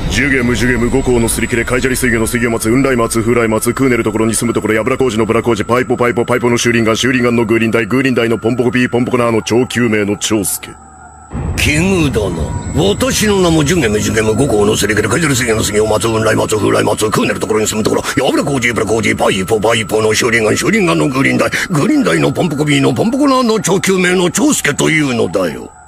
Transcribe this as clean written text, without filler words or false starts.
ジュゲムジュゲム五行のすり切れカイジャリ水魚の水魚松雲来松風来松クーネルところに住むところやぶら工事のブラ工事パイポパイポパイポのシューリンガンのグーリンダイのポンポコピーポンポコナーの超救命の長介。 奇遇だな。私の名もジュゲムジュゲム五行のすり切れカイジャリ水魚の水魚松雲来松風来松クーネルところに住むところやぶら工事ブラ工事パイポパイポのシューリンガンのグーリンダイのポンポコピーのポンポコナーの超救命の長介というのだよ。